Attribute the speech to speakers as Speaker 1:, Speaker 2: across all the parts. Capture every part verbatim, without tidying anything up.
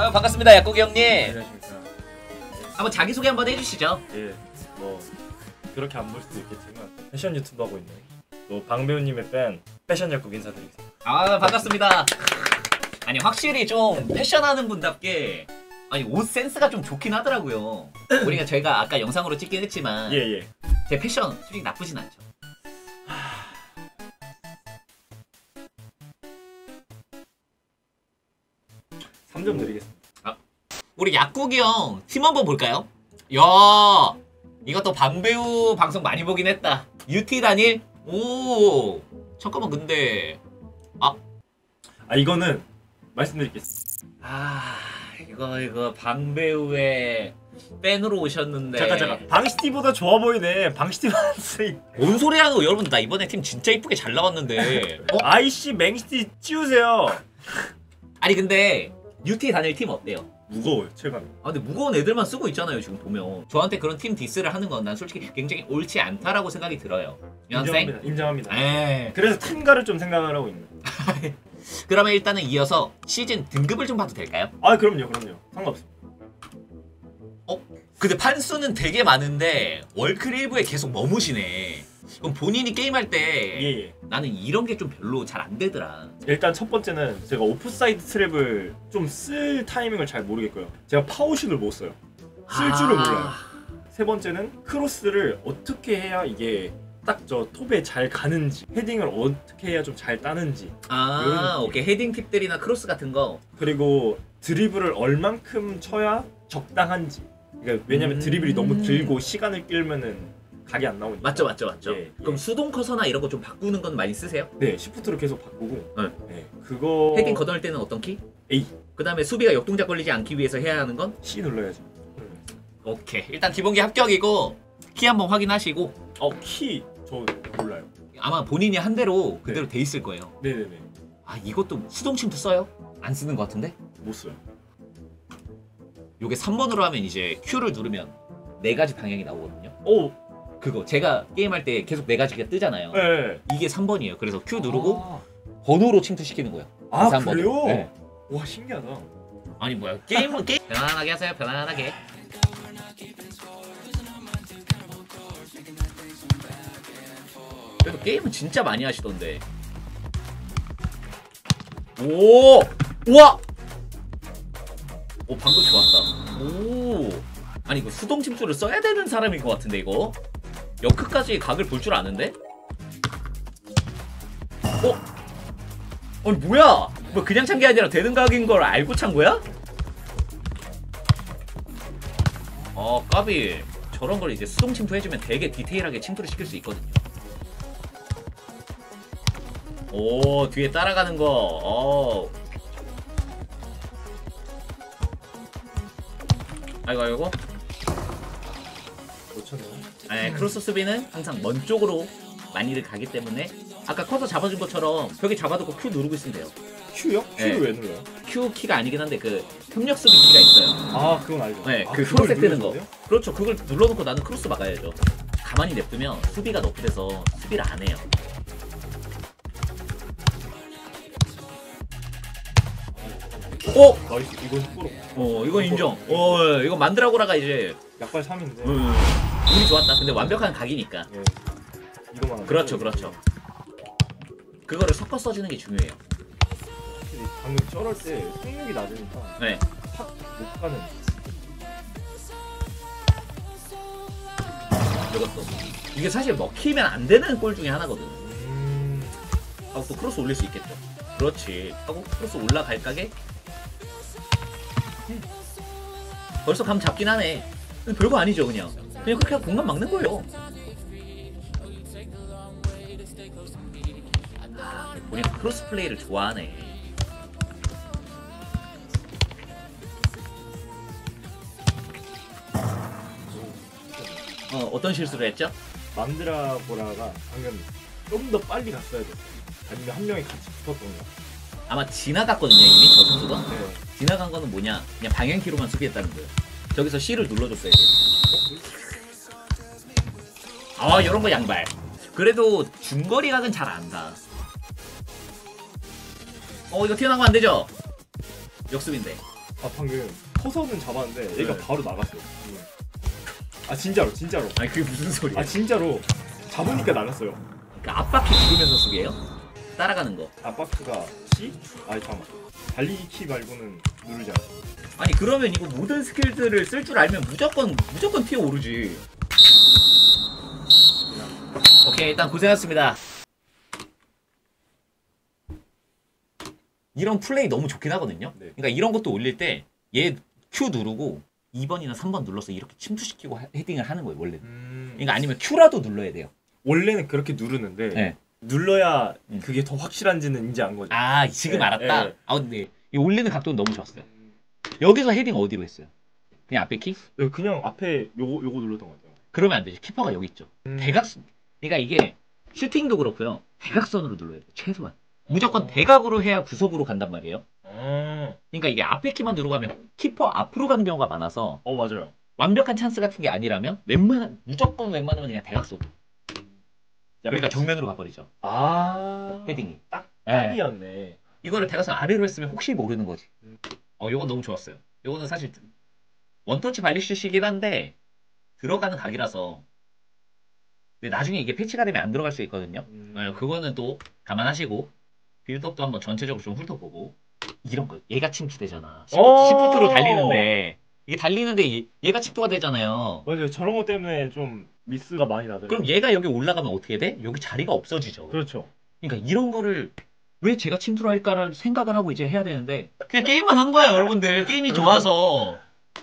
Speaker 1: 아유 반갑습니다 약국이 형님.
Speaker 2: 안녕하십니까.
Speaker 1: 한번 자기소개 한번 해주시죠.
Speaker 2: 예, 뭐 그렇게 안 볼 수도 있겠지만 패션 유튜브 하고 있는 또 방배우님의 팬 패션 약국 인사드리겠습니다.
Speaker 1: 아 반갑습니다. 아니 확실히 좀 패션하는 분답게 아니 옷 센스가 좀 좋긴 하더라고요. 우리가 저희가 아까 영상으로 찍긴 했지만
Speaker 2: 예예. 예.
Speaker 1: 제 패션 솔직히 나쁘진 않죠.
Speaker 2: 삼 점 드리겠습니다.
Speaker 1: 아, 우리 약국이 형 팀 한번 볼까요? 야 이것도 방배우 방송 많이 보긴 했다. 유티 단일? 오 잠깐만 근데 아,
Speaker 2: 아 이거는 말씀드리겠습니다.
Speaker 1: 아 이거 이거 방배우의 팬으로 오셨는데
Speaker 2: 잠깐 잠깐. 방시티보다 좋아 보이네. 방시티보다
Speaker 1: 뭔 소리 하는 거 여러분. 나 이번에 팀 진짜 이쁘게 잘 나왔는데 어?
Speaker 2: 아이씨 맹시티 치우세요.
Speaker 1: 아니 근데 유티 단일 팀 어때요?
Speaker 2: 무거워요 체감이.
Speaker 1: 아 근데 무거운 애들만 쓰고 있잖아요 지금 보면. 저한테 그런 팀 디스를 하는 건 난 솔직히 굉장히 옳지 않다라고 생각이 들어요.
Speaker 2: 인정합니다. 인정합니다.
Speaker 1: 에이.
Speaker 2: 그래서 팀가를 좀 생각을 하고 있는.
Speaker 1: 그러면 일단은 이어서 시즌 등급을 좀 봐도 될까요?
Speaker 2: 아 그럼요 그럼요 상관없습니다.
Speaker 1: 어? 근데 판수는 되게 많은데 월클 일부에 계속 머무시네. 그럼 본인이 게임할 때
Speaker 2: 예예.
Speaker 1: 나는 이런 게 좀 별로 잘 안 되더라.
Speaker 2: 일단 첫 번째는 제가 오프사이드 트랩을 좀 쓸 타이밍을 잘 모르겠고요. 제가 파워슛을 못 써요. 쓸 줄을
Speaker 1: 아...
Speaker 2: 몰라요. 세 번째는 크로스를 어떻게 해야 이게 딱 저 톱에 잘 가는지, 헤딩을 어떻게 해야 좀 잘 따는지.
Speaker 1: 아 오케이. 헤딩 팁들이나 크로스 같은 거.
Speaker 2: 그리고 드리블을 얼만큼 쳐야 적당한지. 그러니까 왜냐면
Speaker 1: 음...
Speaker 2: 드리블이 너무 길고 시간을 끌면은 각이 안 나오니까.
Speaker 1: 맞죠 맞죠 맞죠.
Speaker 2: 예,
Speaker 1: 그럼
Speaker 2: 예.
Speaker 1: 수동 커서나 이런 거 좀 바꾸는 건 많이 쓰세요?
Speaker 2: 네, 시프트로 계속 바꾸고.
Speaker 1: 네.
Speaker 2: 네, 그거
Speaker 1: 헤딩 걷어낼 때는 어떤 키?
Speaker 2: A.
Speaker 1: 그 다음에 수비가 역동작 걸리지 않기 위해서 해야 하는 건?
Speaker 2: C 눌러야죠.
Speaker 1: 오케이. 일단 기본기 합격이고 키 한번 확인하시고.
Speaker 2: 어, 키 저 몰라요.
Speaker 1: 아마 본인이 한 대로 그대로
Speaker 2: 네.
Speaker 1: 돼 있을 거예요.
Speaker 2: 네네네.
Speaker 1: 아 이것도 수동침투 써요? 안 쓰는 것 같은데?
Speaker 2: 못 써요.
Speaker 1: 요게 삼 번으로 하면 이제 Q를 누르면 네 가지 방향이 나오거든요.
Speaker 2: 오.
Speaker 1: 그거 제가 게임할 때 계속 네 가지가 뜨잖아요.
Speaker 2: 네.
Speaker 1: 이게 삼 번이에요. 그래서 Q 누르고
Speaker 2: 아,
Speaker 1: 번호로 침투시키는 거예요.
Speaker 2: 아
Speaker 1: 삼 번으로.
Speaker 2: 그래요?
Speaker 1: 네.
Speaker 2: 와 신기하다.
Speaker 1: 아니 뭐야 게임은 게임 편안하게 하세요. 편안하게. 그래도 게임은 진짜 많이 하시던데. 오! 우와! 오 방금 좋았다. 오! 아니 이거 수동 침투를 써야 되는 사람인 것 같은데 이거? 역크까지 각을 볼 줄 아는데? 어? 아니 뭐야? 뭐 그냥 찬 게 아니라 되는 각인 걸 알고 찬 거야? 어 까비. 저런 걸 이제 수동 침투 해주면 되게 디테일하게 침투를 시킬 수 있거든요. 오 뒤에 따라가는 거. 어. 아이고 아이고.
Speaker 2: 놓쳤네.
Speaker 1: 네, 크로스 수비는 항상 먼 쪽으로 많이들 가기 때문에 아까 커서 잡아준 것처럼 벽에 잡아두고 Q 누르고 있으면 돼요.
Speaker 2: Q요? Q를
Speaker 1: 네.
Speaker 2: 왜 눌러요?
Speaker 1: Q 키가 아니긴 한데 그 협력 수비 키가 있어요.
Speaker 2: 아 그건 알죠.
Speaker 1: 네,
Speaker 2: 아,
Speaker 1: 그
Speaker 2: 그걸
Speaker 1: 초록색 뜨는 거.
Speaker 2: 눌러줘야 돼요?
Speaker 1: 그렇죠. 그걸 눌러놓고 나는 크로스 막아야죠. 가만히 냅두면 수비가 너프돼서 수비를 안 해요. 어?
Speaker 2: 나이스 이건 스포로.
Speaker 1: 어, 이건 인정. 어, 이거 만드라고라가 이제
Speaker 2: 약발 삼인데.
Speaker 1: 음, 운이 좋았다. 근데 완벽한 각이니까.
Speaker 2: 예. 이거만.
Speaker 1: 그렇죠, 그렇죠. 그거를 섞어 써주는 게 중요해요.
Speaker 2: 확실히 방금 쩔을 때 속력이 낮으니까
Speaker 1: 네.
Speaker 2: 팍 못 가는.
Speaker 1: 이것도. 이게 사실 먹히면 안 되는 골 중에 하나거든.
Speaker 2: 음.
Speaker 1: 하고 또 크로스 올릴 수 있겠죠. 그렇지. 하고 크로스 올라갈 각에 벌써 감 잡긴 하네. 별거 아니죠 그냥. 그냥 그렇게 하고 공간 막는 거예요. 아, 본인 크로스 플레이를 좋아하네. 어, 어떤 실수를 했죠?
Speaker 2: 만드라보라가 방금 좀 더 빨리 갔어야 돼. 아니면 한 명이 같이 붙었던가.
Speaker 1: 아마 지나갔거든요 이미 저 선수가.
Speaker 2: 네.
Speaker 1: 지나간 거는 뭐냐? 그냥 방향키로만 수비했다는 거예요. 저기서 C를 눌러줬어야 돼. 아 이런 거 양발. 그래도 중거리 각은 잘 안다. 어 이거 튀어나가면 안 되죠? 역습인데.
Speaker 2: 아 방금 커서는 잡았는데 얘가
Speaker 1: 네.
Speaker 2: 바로 나갔어요. 아 진짜로 진짜로.
Speaker 1: 아니 그게 무슨 소리야?
Speaker 2: 아 진짜로 잡으니까 나갔어요.
Speaker 1: 그러니까 앞바퀴 누르면서 쓰게요? 따라가는 거.
Speaker 2: 앞바퀴가 C? 아니 잠깐만. 달리기 키 말고는 누르지 않아.
Speaker 1: 아니 그러면 이거 모든 스킬들을 쓸 줄 알면 무조건 무조건 튀어 오르지. 오케이 일단 고생하셨습니다. 이런 플레이 너무 좋긴 하거든요.
Speaker 2: 네.
Speaker 1: 그러니까 이런 것도 올릴 때 얘 Q 누르고 이 번이나 삼 번 눌러서 이렇게 침투시키고 하- 헤딩을 하는 거예요 원래는.
Speaker 2: 음...
Speaker 1: 그러니까 아니면 Q라도 눌러야 돼요.
Speaker 2: 원래는 그렇게 누르는데
Speaker 1: 네.
Speaker 2: 눌러야
Speaker 1: 음.
Speaker 2: 그게 더 확실한지는 이제 안 거죠.
Speaker 1: 아 지금
Speaker 2: 네,
Speaker 1: 알았다.
Speaker 2: 네.
Speaker 1: 아 근데 이 올리는 각도는 너무 좋았어요. 여기서 헤딩 어디로 했어요? 그냥 앞에 키?
Speaker 2: 네, 그냥 앞에 요거 요거 눌렀던 것 같아요.
Speaker 1: 그러면 안 되지. 키퍼가 여기 있죠.
Speaker 2: 음.
Speaker 1: 대각선. 그러니까 이게 슈팅도 그렇고요. 대각선으로 눌러야 돼. 최소한. 무조건 대각으로 해야 구석으로 간단 말이에요.
Speaker 2: 어,
Speaker 1: 그러니까 이게 앞에 키만 누르고 하면 키퍼 앞으로 가는 경우가 많아서
Speaker 2: 어 맞아요.
Speaker 1: 완벽한 찬스 같은 게 아니라면 웬만한 무조건 웬만하면 그냥 대각선. 그러니까 정면으로 가버리죠.
Speaker 2: 아
Speaker 1: 헤딩이.
Speaker 2: 딱
Speaker 1: 예.
Speaker 2: 딱이었네.
Speaker 1: 이거를 대각선 아래로 했으면 혹시 모르는 거지.
Speaker 2: 음.
Speaker 1: 어, 요건 너무 좋았어요. 요거는 사실 원터치 발리슛이긴 한데 들어가는 각이라서 근데 나중에 이게 패치가 되면 안 들어갈 수 있거든요.
Speaker 2: 음.
Speaker 1: 네, 그거는 또 감안하시고 빌드업도 한번 전체적으로 좀 훑어보고 이런 거 얘가 침투되잖아.
Speaker 2: 오!
Speaker 1: 시프트로 달리는데 이게 달리는데 얘- 얘가 침투가 되잖아요.
Speaker 2: 맞아요. 저런 것 때문에 좀 미스가 많이 나더라고요.
Speaker 1: 그럼 얘가 여기 올라가면 어떻게 돼? 여기 자리가 없어지죠.
Speaker 2: 그렇죠.
Speaker 1: 그러니까 이런 거를 왜 제가 침투를 할까를 생각을 하고 이제 해야 되는데 그냥 게임만 한 거야 여러분들. 게임이 좋아서.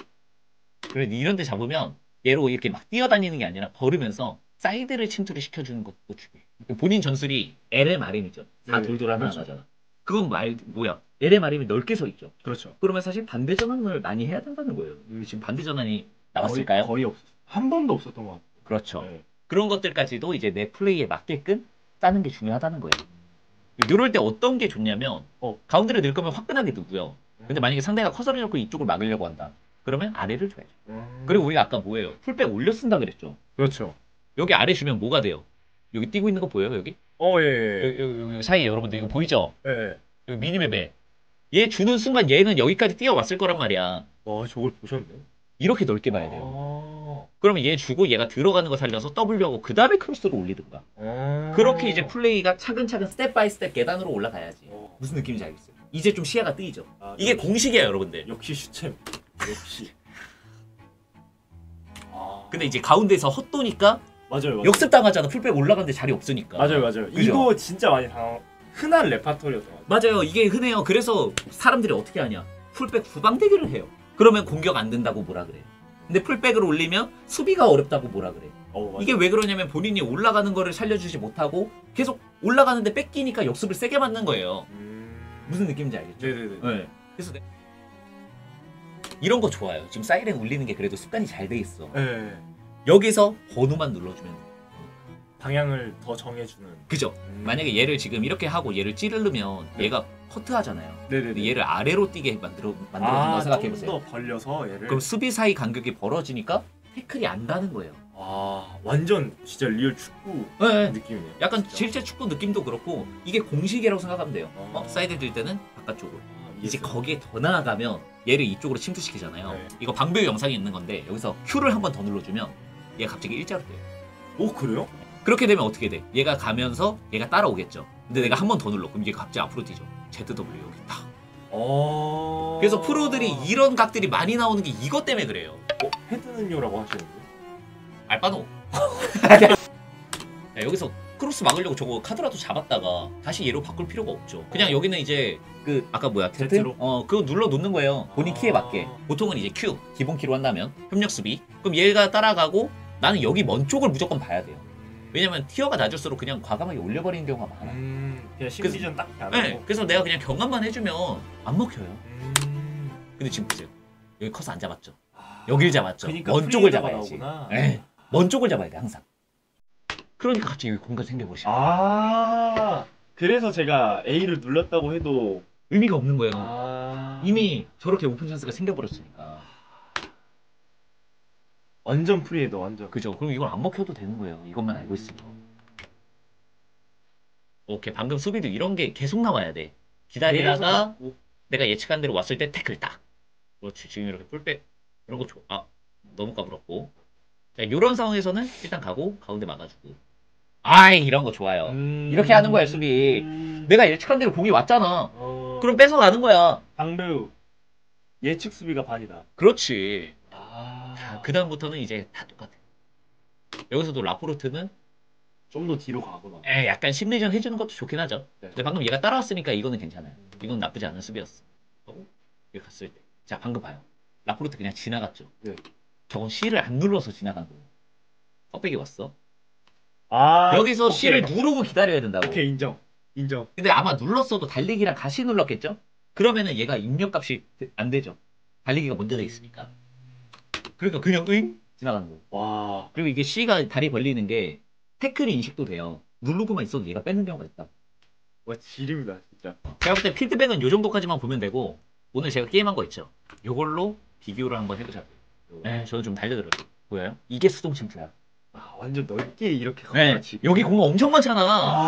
Speaker 1: 그래 이런 데 잡으면 얘로 이렇게 막 뛰어다니는 게 아니라 걸으면서 사이드를 침투를 시켜주는 것도 중요해. 본인 전술이 엘엠알엠이죠. 다
Speaker 2: 네,
Speaker 1: 돌돌 하나
Speaker 2: 그렇죠.
Speaker 1: 나잖아. 그건 말 뭐야? 엘엠알엠이 넓게 서 있죠.
Speaker 2: 그렇죠.
Speaker 1: 그러면 사실 반대 전환을 많이 해야 된다는 거예요. 여기 지금 반대 전환이 나왔을까요?
Speaker 2: 거의, 거의 없었어요. 한 번도 없었던 것 같아요.
Speaker 1: 그렇죠.
Speaker 2: 네.
Speaker 1: 그런 것들까지도 이제 내 플레이에 맞게끔 짜는 게 중요하다는 거예요. 이럴 때 어떤 게 좋냐면
Speaker 2: 어.
Speaker 1: 가운데를 넣을 거면 화끈하게 넣고요. 근데 만약에 상대가 커서를 잡고 이쪽을 막으려고 한다. 그러면 아래를 줘야죠.
Speaker 2: 음.
Speaker 1: 그리고 우리가 아까 뭐예요? 풀백 올려 쓴다 그랬죠.
Speaker 2: 그렇죠.
Speaker 1: 여기 아래 주면 뭐가 돼요? 여기 뛰고 있는 거 보여요? 여기?
Speaker 2: 어, 예, 예.
Speaker 1: 여기, 여기, 여기 사이에 여러분들 이거 보이죠?
Speaker 2: 예. 예.
Speaker 1: 여기 미니맵에 얘 주는 순간 얘는 여기까지 뛰어왔을 거란 말이야.
Speaker 2: 와, 저걸 보셨네.
Speaker 1: 이렇게 넓게 봐야 돼요.
Speaker 2: 아.
Speaker 1: 그러면 얘 주고 얘가 들어가는 거 살려서 W하고 그 다음에 크로스로 올리든가.
Speaker 2: 아.
Speaker 1: 그렇게 이제 플레이가 차근차근 스텝 바이 스텝 계단으로 올라가야지.
Speaker 2: 어.
Speaker 1: 무슨 느낌인지 알겠어요? 이제 좀 시야가 뜨이죠?
Speaker 2: 아,
Speaker 1: 이게
Speaker 2: 역시,
Speaker 1: 공식이에요 여러분들.
Speaker 2: 역시 슈챔. 역시. 아.
Speaker 1: 근데 이제 가운데서 헛도니까
Speaker 2: 맞아요, 맞아요.
Speaker 1: 역습당하잖아. 풀백 올라가는데 자리 없으니까.
Speaker 2: 맞아요, 맞아요.
Speaker 1: 그죠?
Speaker 2: 이거 진짜 많이 당한 흔한 레파토리였던 것 같아요.
Speaker 1: 맞아요. 이게 흔해요. 그래서 사람들이 어떻게 하냐. 풀백 후방대기를 해요. 그러면 공격 안 된다고 뭐라 그래요. 근데 풀백을 올리면 수비가 어렵다고 뭐라 그래요.
Speaker 2: 어, 맞아요.
Speaker 1: 이게 왜 그러냐면 본인이 올라가는 거를 살려주지 못하고 계속 올라가는데 뺏기니까 역습을 세게 맞는 거예요.
Speaker 2: 음...
Speaker 1: 무슨 느낌인지 알겠죠?
Speaker 2: 네네네.
Speaker 1: 네. 그래서 내- 이런 거 좋아요. 지금 사이렌 울리는 게 그래도 습관이 잘 돼 있어.
Speaker 2: 네.
Speaker 1: 여기서 번호만 눌러주면 돼.
Speaker 2: 방향을 더 정해주는.
Speaker 1: 그죠?
Speaker 2: 음.
Speaker 1: 만약에 얘를 지금 이렇게 하고 얘를 찌르면
Speaker 2: 네.
Speaker 1: 얘가 커트하잖아요.
Speaker 2: 네네네.
Speaker 1: 근데 얘를 아래로 뛰게 만들어 만들어준다고
Speaker 2: 아,
Speaker 1: 생각해보세요.
Speaker 2: 좀 더 벌려서 얘를.
Speaker 1: 그럼 수비 사이 간격이 벌어지니까 태클이 안 닿는 거예요.
Speaker 2: 아, 완전 진짜 리얼 축구
Speaker 1: 네.
Speaker 2: 느낌이네요.
Speaker 1: 약간
Speaker 2: 진짜.
Speaker 1: 실제 축구 느낌도 그렇고 이게 공식이라고 생각하면 돼요.
Speaker 2: 아.
Speaker 1: 어? 사이드 들 때는 바깥쪽으로.
Speaker 2: 아,
Speaker 1: 이제
Speaker 2: 이해했어요.
Speaker 1: 거기에 더 나아가면 얘를 이쪽으로 침투시키잖아요.
Speaker 2: 네.
Speaker 1: 이거 방배우 영상이 있는 건데 여기서 Q를 한 번 더 눌러주면 얘가 갑자기 일자로 돼요.
Speaker 2: 오, 그래요?
Speaker 1: 그렇게 되면 어떻게 돼? 얘가 가면서 얘가 따라오겠죠. 근데 내가 한 번 더 눌러. 그럼 얘가 갑자기 앞으로 뛰죠. 제드 더블유 여기 딱.
Speaker 2: 어.
Speaker 1: 그래서 프로들이 이런 각들이 많이 나오는 게 이것 때문에 그래요.
Speaker 2: 어, 헤드는요라고 하시는데.
Speaker 1: 알바노. 야, 여기서 크로스 막으려고 저거 카드라도 잡았다가 다시 얘로 바꿀 필요가 없죠. 그냥 여기는 이제 그 아까 뭐야 Z?
Speaker 2: Z로?
Speaker 1: 어 그거 눌러 놓는 거예요. 본인 키에 맞게. 보통은 이제 Q 기본 키로 한다면 협력 수비. 그럼 얘가 따라가고 나는 여기 먼 쪽을 무조건 봐야 돼요. 왜냐면 티어가 낮을수록 그냥 과감하게 올려버리는 경우가 많아.
Speaker 2: 음, 그냥 심리전 딱 안 하고.
Speaker 1: 네, 그래서 내가 그냥 경험만 해주면 안 먹혀요.
Speaker 2: 음.
Speaker 1: 근데 지금 보세요. 여기 커서 안 잡았죠.
Speaker 2: 아,
Speaker 1: 여길 잡았죠.
Speaker 2: 그러니까
Speaker 1: 먼 쪽을
Speaker 2: 프리헤더가
Speaker 1: 잡아야지.
Speaker 2: 나오구나.
Speaker 1: 네, 먼 쪽을 잡아야 돼 항상. 그러니까 갑자기 여기 공간 생겨버리죠.
Speaker 2: 아, 그래서 제가 A를 눌렀다고 해도
Speaker 1: 의미가 없는 거예요.
Speaker 2: 아...
Speaker 1: 이미 저렇게 오픈 찬스가 생겨버렸으니까.
Speaker 2: 완전 프리헤더 완전.
Speaker 1: 그죠? 그럼 이걸 안 먹혀도 되는 거예요. 이것만 알고 있으면. 오케이. 방금 수비도 이런 게 계속 나와야 돼. 기다리다가 내가 예측한 대로 왔을 때 태클 딱. 그렇지. 지금 이렇게 풀백 이런 거 좋아. 아 너무 까불었고. 자 이런 상황에서는 일단 가고 가운데 막아주고. 아이 이런 거 좋아요.
Speaker 2: 음...
Speaker 1: 이렇게 하는 거야 수비.
Speaker 2: 음...
Speaker 1: 내가 예측한 대로 공이 왔잖아.
Speaker 2: 어...
Speaker 1: 그럼 뺏어가는 거야.
Speaker 2: 방배우 예측 수비가 반이다.
Speaker 1: 그렇지.
Speaker 2: 아...
Speaker 1: 그 다음부터는 이제 다 똑같아. 여기서도 라포르트는
Speaker 2: 좀 더 뒤로 가구나.
Speaker 1: 에 약간 심리전 해주는 것도 좋긴 하죠.
Speaker 2: 네.
Speaker 1: 근데 방금 얘가 따라왔으니까 이거는 괜찮아요. 이건 나쁘지 않은 수비였어. 어? 여기 갔을 때. 자 방금 봐요. 라포르트 그냥 지나갔죠.
Speaker 2: 네.
Speaker 1: 저건 C를 안 눌러서 지나간 거예요. 헛백이 왔어.
Speaker 2: 아
Speaker 1: 여기서
Speaker 2: 오케이.
Speaker 1: C를 누르고 기다려야 된다고.
Speaker 2: 오케이 인정. 인정.
Speaker 1: 근데 아마 눌렀어도 달리기랑 같이 눌렀겠죠? 그러면은 얘가 입력값이 안 되죠. 달리기가 먼저 돼 있으니까. 그러니까 그냥 응? 지나가는 거.
Speaker 2: 와.
Speaker 1: 그리고 이게 C가 다리 벌리는 게 태클 인식도 돼요. 누르고만 있어도 얘가 뺏는 경우가 있다.
Speaker 2: 와 지립니다 진짜.
Speaker 1: 제가 볼 때 필드백은 요 정도까지만 보면 되고 오늘 제가 게임한 거 있죠. 요걸로 비교를 한번 해보자고요. 네, 저는 좀 달려들어요. 보여요? 이게 수동 침투야.
Speaker 2: 아 완전 넓게 이렇게
Speaker 1: 네,
Speaker 2: 그렇지.
Speaker 1: 여기 공 엄청 많잖아.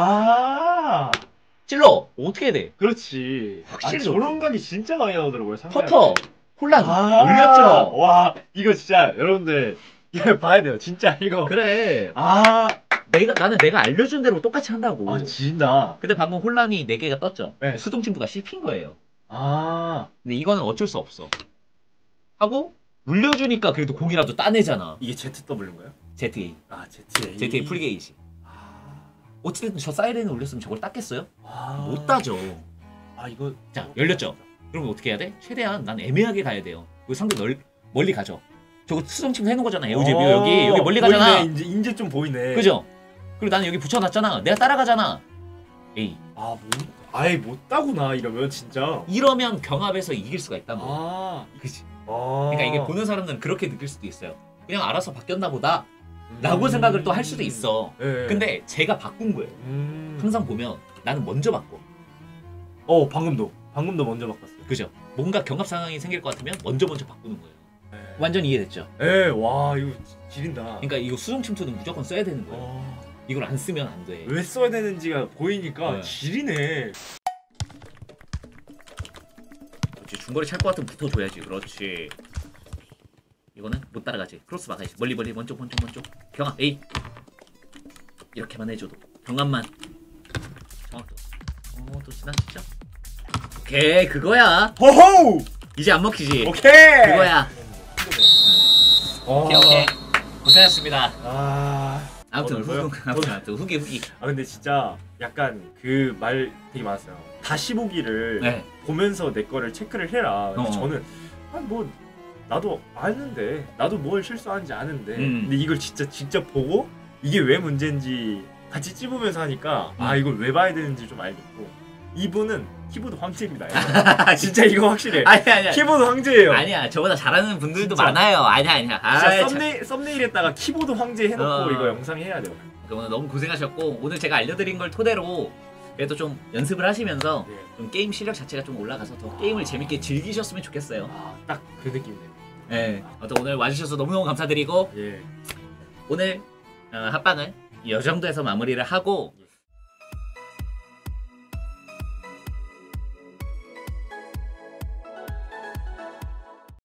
Speaker 2: 아
Speaker 1: 찔러! 어떻게 해야 돼?
Speaker 2: 그렇지.
Speaker 1: 확실히
Speaker 2: 아, 저런 각이 진짜 많이 나오더라고요. 상대할
Speaker 1: 퍼터!
Speaker 2: 때.
Speaker 1: 혼란!
Speaker 2: 아
Speaker 1: 올렸죠?
Speaker 2: 와 이거 진짜 여러분들 이거 봐야 돼요. 진짜 이거.
Speaker 1: 그래.
Speaker 2: 아,
Speaker 1: 내가, 나는 내가 알려준 대로 똑같이 한다고.
Speaker 2: 아 진다.
Speaker 1: 근데 방금 혼란이 네 개가 떴죠?
Speaker 2: 네.
Speaker 1: 수동 침투가 씹힌 거예요.
Speaker 2: 아
Speaker 1: 근데 이거는 어쩔 수 없어. 하고 물려주니까 그래도 공이라도 따내잖아.
Speaker 2: 이게 제트더블유인가요?
Speaker 1: 제트에이.
Speaker 2: 아 제트에이.
Speaker 1: 제트에이 풀게이지.
Speaker 2: 아,
Speaker 1: 어찌됐든 저 사이렌을 올렸으면 저걸 땄겠어요?
Speaker 2: 아.
Speaker 1: 못 따죠.
Speaker 2: 아 이거
Speaker 1: 자, 열렸죠? 그러면 어떻게 해야 돼? 최대한 난 애매하게 가야 돼요. 그 상대 널, 멀리 가죠. 저거 수동 침투 해놓은 거잖아. 에우제비오
Speaker 2: 어,
Speaker 1: 여기. 여기 멀리 가잖아.
Speaker 2: 보이네. 이제 이제 좀 보이네.
Speaker 1: 그죠? 그리고 나는 여기 붙여놨잖아. 내가 따라가잖아. 에이.
Speaker 2: 아, 뭐, 아예 못 따구나 이러면 진짜.
Speaker 1: 이러면 경합에서 이길 수가 있단 말이야.
Speaker 2: 아,
Speaker 1: 그치?
Speaker 2: 아.
Speaker 1: 그러니까 이게 보는 사람들은 그렇게 느낄 수도 있어요. 그냥 알아서 바뀌었나 보다.
Speaker 2: 음.
Speaker 1: 라고 생각을 또 할 수도 있어.
Speaker 2: 예.
Speaker 1: 근데 제가 바꾼 거예요.
Speaker 2: 음.
Speaker 1: 항상 보면 나는 먼저 바꿔.
Speaker 2: 어 방금도 방금도 먼저 바꿨어요.
Speaker 1: 그죠? 뭔가 경합 상황이 생길 것 같으면 먼저 먼저 바꾸는 거예요.
Speaker 2: 예.
Speaker 1: 완전 이해됐죠?
Speaker 2: 예, 와 이거 지- 지린다.
Speaker 1: 그러니까 이거 수동 침투는 무조건 써야 되는 거예요.
Speaker 2: 어,
Speaker 1: 이걸 안 쓰면 안 돼.
Speaker 2: 왜 써야 되는지가 보이니까
Speaker 1: 네.
Speaker 2: 지리네.
Speaker 1: 그렇지. 중거리 찰 것 같으면 붙어줘야지. 그렇지. 이거는 못 따라가지. 크로스 막아야지. 멀리 멀리 먼쪽 먼쪽 먼쪽. 경합 에이. 이렇게만 해줘도 경합만. 정확도. 어또 지나치죠? 오케이 그거야.
Speaker 2: 호호!
Speaker 1: 이제 안 먹히지.
Speaker 2: 오케이.
Speaker 1: 그거야.
Speaker 2: 어.
Speaker 1: 오케이 오케이. 고생하셨습니다.
Speaker 2: 아.
Speaker 1: 아무튼
Speaker 2: 어, 뭐요?
Speaker 1: 후, 아무튼 아무튼 후기 후기.
Speaker 2: 아 근데 진짜 약간 그 말 되게 많았어요. 다시 보기를
Speaker 1: 네.
Speaker 2: 보면서 내 거를 체크를 해라. 근데
Speaker 1: 어.
Speaker 2: 저는 아 뭐 나도 아는데 나도 뭘 실수하는지 아는데
Speaker 1: 음.
Speaker 2: 근데 이걸 진짜 직접 보고 이게 왜 문제인지 같이 찝으면서 하니까 아
Speaker 1: 음.
Speaker 2: 이걸 왜 봐야 되는지 좀 알겠고 이분은 키보드 황제입니다. 진짜 이거 확실해.
Speaker 1: 아니 아니야.
Speaker 2: 키보드 황제예요.
Speaker 1: 아니야. 저보다 잘하는 분들도
Speaker 2: 진짜.
Speaker 1: 많아요. 아니야 아니야.
Speaker 2: 진짜
Speaker 1: 아이, 참.
Speaker 2: 썸네일, 썸네일에다가 키보드 황제 해놓고
Speaker 1: 어.
Speaker 2: 이거 영상 해야 돼요.
Speaker 1: 오늘 너무 고생하셨고 오늘 제가 알려드린 걸 토대로 그래도 좀 연습을 하시면서
Speaker 2: 네.
Speaker 1: 좀 게임 실력 자체가 좀 올라가서 더 게임을 재밌게 즐기셨으면 좋겠어요.
Speaker 2: 아, 딱 그 느낌이네요.
Speaker 1: 네. 아무튼 오늘 와주셔서 너무너무 감사드리고
Speaker 2: 예.
Speaker 1: 오늘 어, 합방은 이 정도에서 마무리를 하고